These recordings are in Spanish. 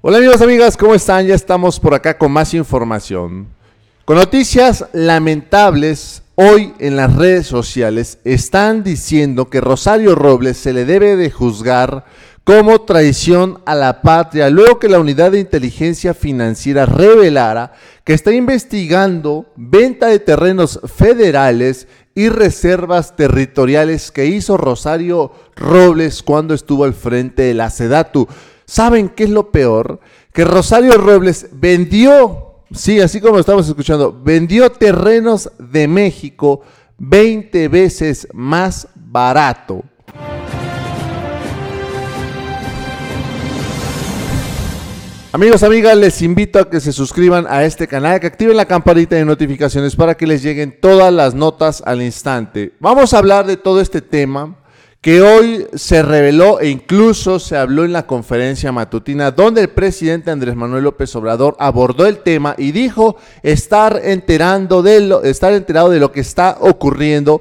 Hola amigos, amigas, ¿cómo están? Ya estamos por acá con más información. Con noticias lamentables, hoy en las redes sociales están diciendo que Rosario Robles se le debe de juzgar como traición a la patria, luego que la Unidad de Inteligencia Financiera revelara que está investigando venta de terrenos federales y reservas territoriales que hizo Rosario Robles cuando estuvo al frente de la SEDATU. ¿Saben qué es lo peor? Que Rosario Robles vendió, sí, así como estamos escuchando, vendió terrenos de México 20 veces más barato. Amigos, amigas, les invito a que se suscriban a este canal, que activen la campanita de notificaciones para que les lleguen todas las notas al instante. Vamos a hablar de todo este tema que hoy se reveló e incluso se habló en la conferencia matutina donde el presidente Andrés Manuel López Obrador abordó el tema y dijo estar enterado de lo que está ocurriendo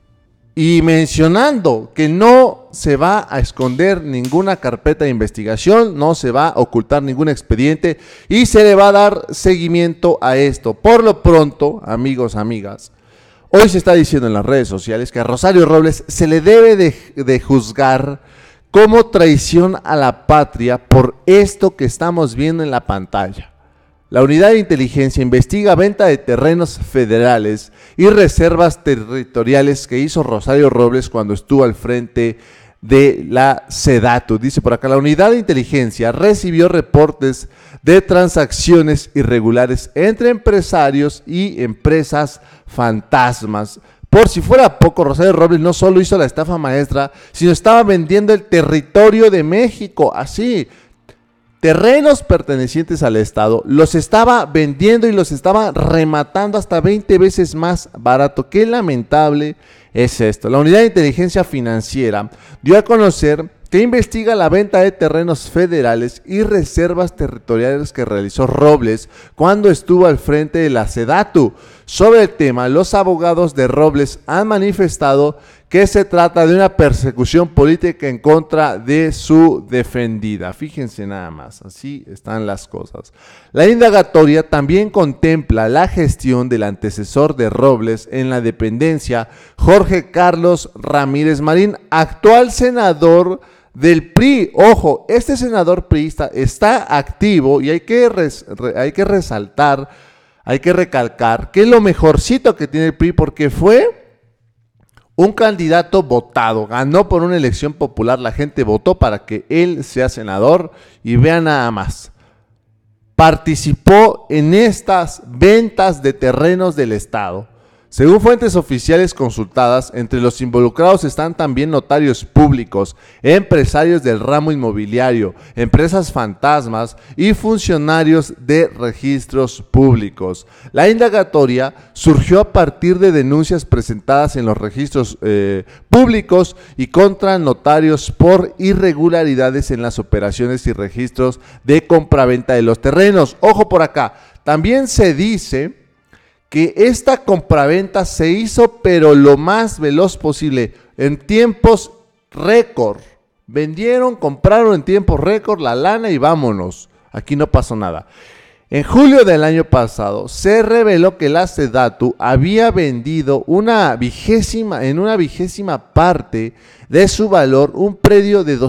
y mencionando que no se va a esconder ninguna carpeta de investigación, no se va a ocultar ningún expediente y se le va a dar seguimiento a esto. Por lo pronto, amigos, amigas, hoy se está diciendo en las redes sociales que a Rosario Robles se le debe de juzgar como traición a la patria por esto que estamos viendo en la pantalla. La Unidad de Inteligencia investiga venta de terrenos federales y reservas territoriales que hizo Rosario Robles cuando estuvo al frente de la SEDATU. Dice por acá, la Unidad de Inteligencia recibió reportes de transacciones irregulares entre empresarios y empresas fantasmas. Por si fuera poco, Rosario Robles no solo hizo la estafa maestra, sino estaba vendiendo el territorio de México, así. Terrenos pertenecientes al Estado, los estaba vendiendo y los estaba rematando hasta 20 veces más barato. Qué lamentable es esto. La Unidad de Inteligencia Financiera dio a conocer que investiga la venta de terrenos federales y reservas territoriales que realizó Robles cuando estuvo al frente de la SEDATU. Sobre el tema, los abogados de Robles han manifestado que se trata de una persecución política en contra de su defendida. Fíjense nada más, así están las cosas. La indagatoria también contempla la gestión del antecesor de Robles en la dependencia, Jorge Carlos Ramírez Marín, actual senador del PRI. Ojo, este senador priista está activo y hay que resaltar, hay que recalcar que es lo mejorcito que tiene el PRI porque fue un candidato votado, ganó por una elección popular, la gente votó para que él sea senador y vean nada más. Participó en estas ventas de terrenos del Estado. Según fuentes oficiales consultadas, entre los involucrados están también notarios públicos, empresarios del ramo inmobiliario, empresas fantasmas y funcionarios de registros públicos. La indagatoria surgió a partir de denuncias presentadas en los registros públicos y contra notarios por irregularidades en las operaciones y registros de compraventa de los terrenos. Ojo por acá, también se dice que esta compraventa se hizo pero lo más veloz posible, en tiempos récord. Vendieron, compraron en tiempos récord la lana y vámonos. Aquí no pasó nada. En julio del año pasado se reveló que la SEDATU había vendido en una vigésima parte de su valor un predio de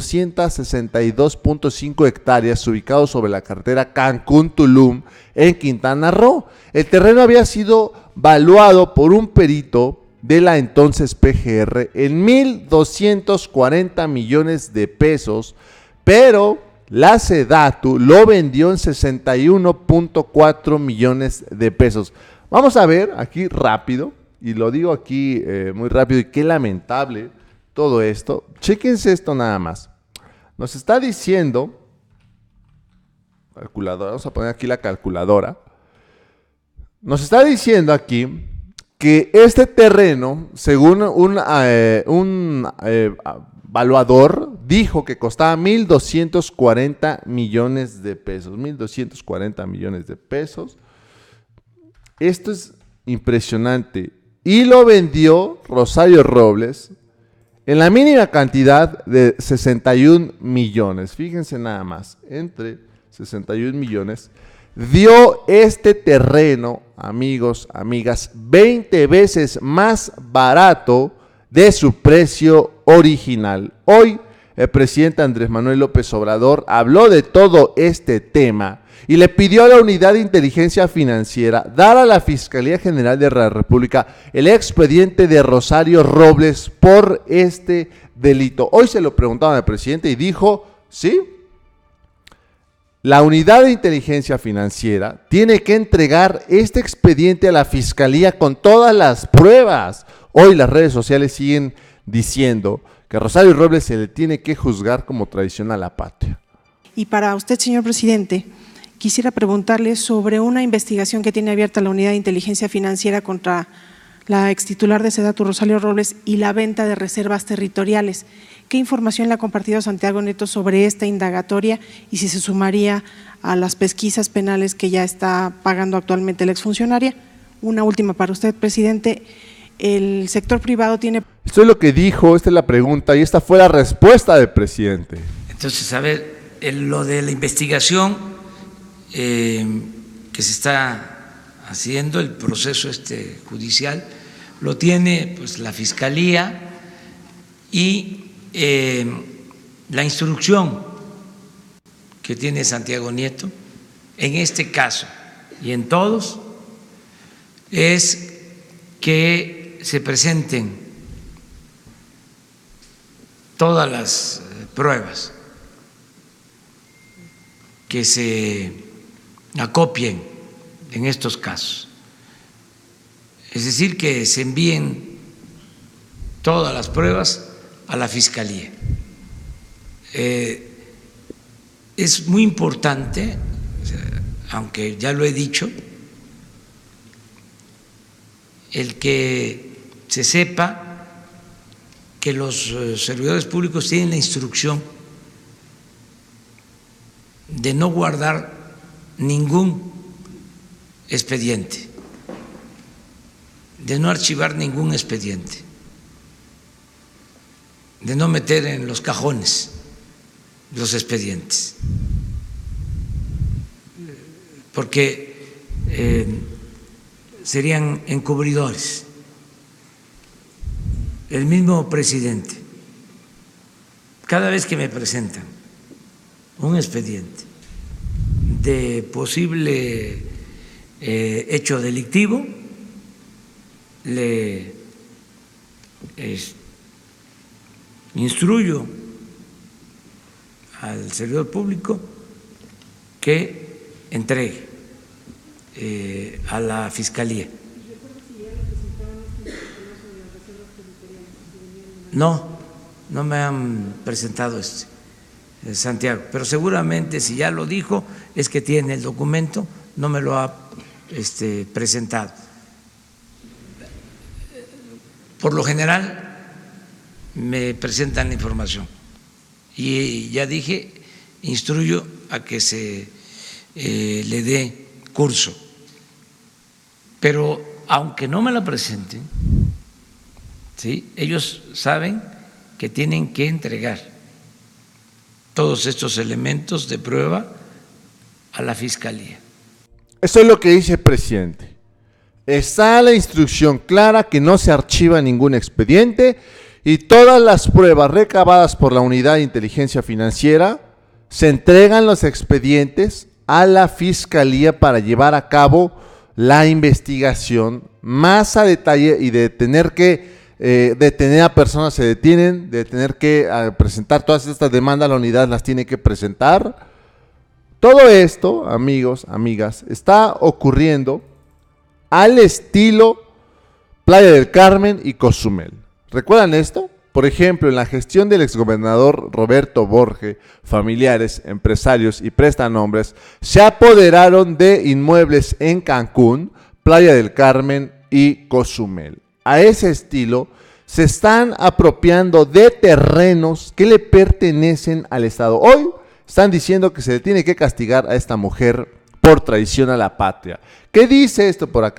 262.5 hectáreas ubicado sobre la carretera Cancún-Tulum en Quintana Roo. El terreno había sido valuado por un perito de la entonces PGR en 1,240 millones de pesos, pero la SEDATU lo vendió en 61.4 millones de pesos. Vamos a ver aquí rápido, y lo digo aquí muy rápido, y qué lamentable todo esto. Chéquense esto nada más. Nos está diciendo, calculadora, vamos a poner aquí la calculadora. Nos está diciendo aquí que este terreno, según un evaluador, dijo que costaba 1,240 millones de pesos. 1,240 millones de pesos. Esto es impresionante. Y lo vendió Rosario Robles en la mínima cantidad de 61 millones. Fíjense nada más, entre 61 millones, dio este terreno, amigos, amigas, 20 veces más barato de su precio original. Hoy el presidente Andrés Manuel López Obrador habló de todo este tema y le pidió a la Unidad de Inteligencia Financiera dar a la Fiscalía General de la República el expediente de Rosario Robles por este delito. Hoy se lo preguntaban al presidente y dijo, sí, la Unidad de Inteligencia Financiera tiene que entregar este expediente a la Fiscalía con todas las pruebas. Hoy las redes sociales siguen diciendo que a Rosario Robles se le tiene que juzgar como traición a la patria. Y para usted, señor presidente, quisiera preguntarle sobre una investigación que tiene abierta la Unidad de Inteligencia Financiera contra la extitular de SEDATU, Rosario Robles, y la venta de reservas territoriales. ¿Qué información le ha compartido Santiago Nieto sobre esta indagatoria y si se sumaría a las pesquisas penales que ya está pagando actualmente la exfuncionaria? Una última para usted, presidente. El sector privado tiene… Esto es lo que dijo, esta es la pregunta y esta fue la respuesta del presidente. Entonces, a ver, lo de la investigación que se está haciendo, el proceso judicial, lo tiene pues la Fiscalía y la instrucción que tiene Santiago Nieto en este caso y en todos es que se presenten todas las pruebas, que se acopien en estos casos, es decir, que se envíen todas las pruebas a la Fiscalía. Es muy importante, aunque ya lo he dicho, el que se sepa que los servidores públicos tienen la instrucción de no guardar ningún expediente, de no archivar ningún expediente, de no meter en los cajones los expedientes, porque serían encubridores. El mismo presidente, cada vez que me presentan un expediente de posible hecho delictivo, le instruyo al servidor público que entregue a la Fiscalía. No me han presentado Santiago, pero seguramente si ya lo dijo es que tiene el documento, no me lo ha presentado. Por lo general me presentan la información y ya dije, instruyo a que se le dé curso, pero aunque no me la presenten, ¿sí?, ellos saben que tienen que entregar todos estos elementos de prueba a la Fiscalía. Eso es lo que dice el presidente. Está la instrucción clara que no se archiva ningún expediente y todas las pruebas recabadas por la Unidad de Inteligencia Financiera se entregan los expedientes a la Fiscalía para llevar a cabo la investigación más a detalle y de tener que detener a personas se detienen, de tener que presentar todas estas demandas, la unidad las tiene que presentar. Todo esto, amigos, amigas, está ocurriendo al estilo Playa del Carmen y Cozumel. ¿Recuerdan esto? Por ejemplo, en la gestión del exgobernador Roberto Borge, familiares, empresarios y prestanombres se apoderaron de inmuebles en Cancún, Playa del Carmen y Cozumel. A ese estilo se están apropiando de terrenos que le pertenecen al Estado. Hoy están diciendo que se le tiene que castigar a esta mujer por traición a la patria. ¿Qué dice esto por acá?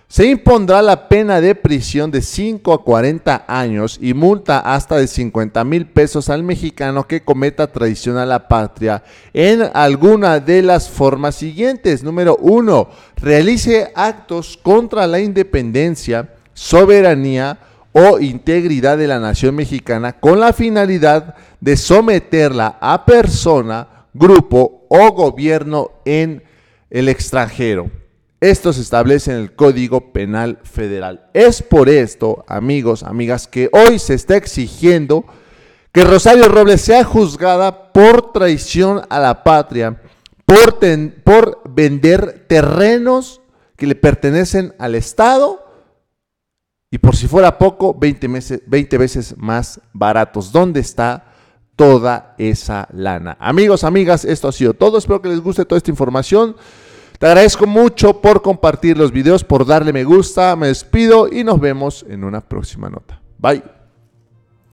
Se impondrá la pena de prisión de 5 a 40 años y multa hasta de 50,000 pesos al mexicano que cometa traición a la patria en alguna de las formas siguientes. Número 1. Realice actos contra la independencia, soberanía o integridad de la nación mexicana con la finalidad de someterla a persona, grupo o gobierno en el extranjero. Esto se establece en el Código Penal Federal. Es por esto, amigos, amigas, que hoy se está exigiendo que Rosario Robles sea juzgada por traición a la patria, por vender terrenos que le pertenecen al Estado y, por si fuera poco, 20 veces más baratos. ¿Dónde está toda esa lana? Amigos, amigas, esto ha sido todo. Espero que les guste toda esta información. Te agradezco mucho por compartir los videos, por darle me gusta. Me despido y nos vemos en una próxima nota. Bye.